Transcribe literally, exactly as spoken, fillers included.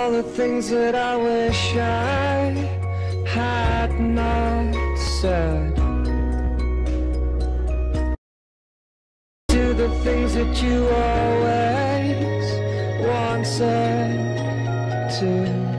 all the things that I wish I had not said. Do the things that you always wanted to.